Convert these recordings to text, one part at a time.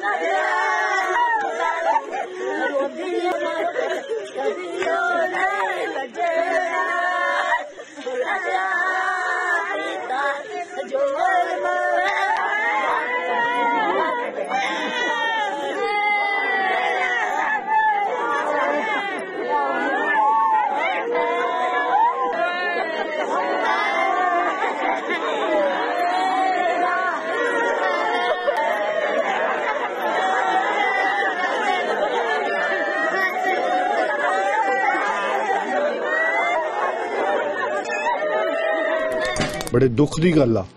बड़े दुख की गल आ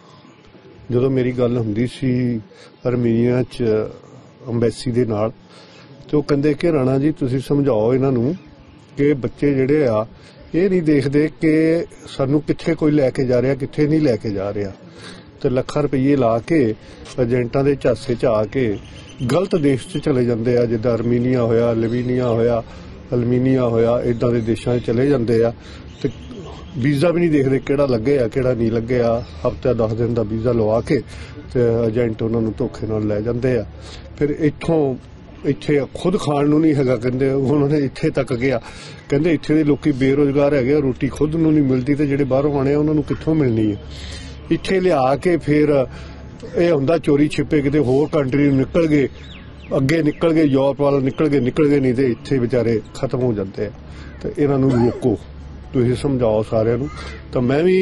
जो मेरी गल हुंदी सी आर्मीनिया च अंबैसी दे नाल तो कहंदे कि राणा जी तुसीं समझाओ इन्हां नूं कि बच्चे जिहड़े आ ये नहीं देखते कि सानू कित्थे कोई लैके जा रहा कित्थे नहीं लैके जा रहा तो लखां रुपये ला के एजेंटां दे झांसे च आके गलत देश च चले जांदे आ जिद्दां आर्मीनिया होया लिवीनिया होया अल्मीनिया होया इदां दे देशां चले जांदे आ ते वीज़ा भी नहीं देखते किहड़ा लगे आ किहड़ा नहीं लगे आ हफ्ते 10 दिन का वीज़ा लवा के ते एजेंट उन्होंने धोखे नाल लै जांदे आ फिर इत्थों इत्थे खुद खाण नूं नहीं हैगा कहंदे उन्होंने इत्थे तक गया कहंदे इत्थे दे लोकी बेरोजगार हैगे रोटी खुद नूं नहीं मिलती ते जिहड़े बाहरों आने उन्हां नूं कित्थों मिलनी है इत्थे लिया के फिर यह हुंदा चोरी छिपे किते होर कंट्री निकल गए अगे निकल गए यूरोप वाल निकल गए नहीं तो इत्थे बेचारे खत्म हो जाते हैं तो इन्हां नूं रोको तुसीं समझाओ सारिਆਂ ਨੂੰ तो मैं भी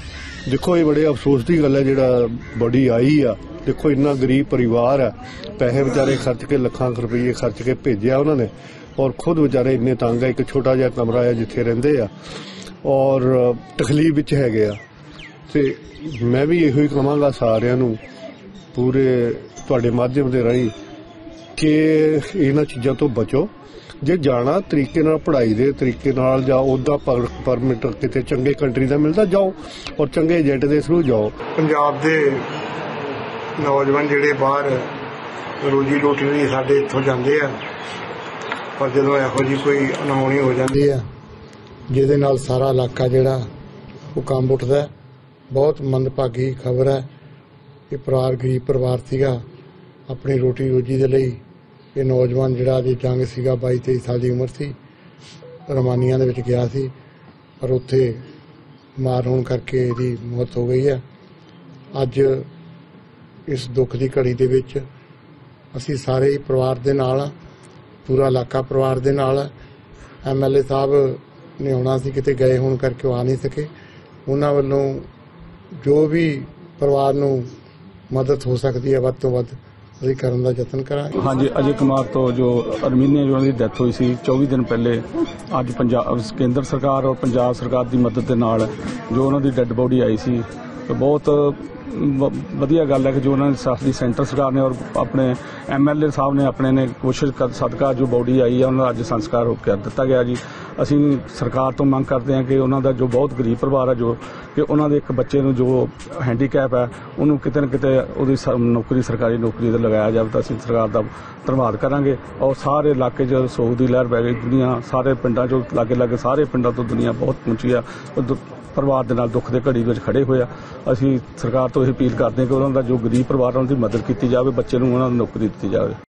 देखो ये बड़े अफसोस की गल है जिहड़ा बड़ी आई आ देखो इन्ना गरीब परिवार है पैसे बेचारे खर्च के लाखां रुपये खर्च के भेजा उन्होंने और खुद बेचारे इन्ने तंग है एक छोटा जिहा कमरा है जिथे रहिंदे आ और तकलीफ विच हैगे आ ते मैं भी इहो ही कहांगा सारिਆਂ ਨੂੰ पूरे तुहाडे माध्यम दे राहीं कि इन्हां चीज़ां तो बचो जे जाना तरीके नाल पढ़ाई दे तरीके नाल जाओ उदा परमिट किते चंगे कंट्री का मिलता जाओ और चंगे एजेंट के थ्रू जाओ। पंजाब दे नौजवान जिहड़े बाहर रोजी रोटी लई साडे इत्थों जांदे आ पर जदों इहो जी कोई अनहोनी हो जाती है जिहदे नाल सारा इलाका जिहड़ा वो कंब उठदा बहुत मंदभागी खबर है। ये परिवार गरीब परिवार सीगा अपनी रोटी रोजी दे लई ये नौजवान जिहड़ा जी जंग सीगा 22-23 साल की उम्र सी रमानिया दे विच गया सी पर उत्थे मार होण करके इहदी मौत हो गई है। अज इस दुख की घड़ी दे विच असीं सारे परिवार दे नाल पूरा इलाका परिवार दे नाल MLA साहब ने आउणा सी किते गए होण करके आ नहीं सके उन्हां वल्लों जो भी परिवार नूं मदद हो सकती है वध तों वध ਅਸੀਂ ਕਰਨ ਦਾ ਯਤਨ ਕਰਾਂਗੇ। हाँ जी अजय कुमार तो जो आर्मीनिया जो उन्होंने डेथ हुई सी 24 दिन पहले अज पंजाब केंद्र सरकार और पंजाब सरकार की मदद के नाल जो उन्होंने डेड बॉडी आई सी तो बहुत वधिया गल है कि जो उन्होंने साडी सेंटर सरकार ने और अपने MLA साहब ने अपने ने कोशिश कर सदका जो बॉडी आई है उन्होंने अज संस्कार कर दिता गया जी। असी सरकार तो मंग करते हैं कि उन्होंने जो बहुत गरीब परिवार है जो कि उन्होंने एक बच्चे जो हैंडीकैप है उन्होंने किते न किते उहदी नौकरी सरकारी नौकरी ते लगाया जाए तो असीं सरकार का धन्नवाद करांगे और सारे इलाके च सोग की लहर पै गई दुनिया सारे पिंडां चों लागे लागे सारे पिंडां तो दुनिया बहुत पहुंची है परिवार के नाल दुख के घड़ी में खड़े होए असीं सरकार तो यह अपील करते हैं कि उन्होंने जो गरीब परिवार उन्होंने मदद की जाए बच्चे नूं उन्होंने नौकरी दी जाए।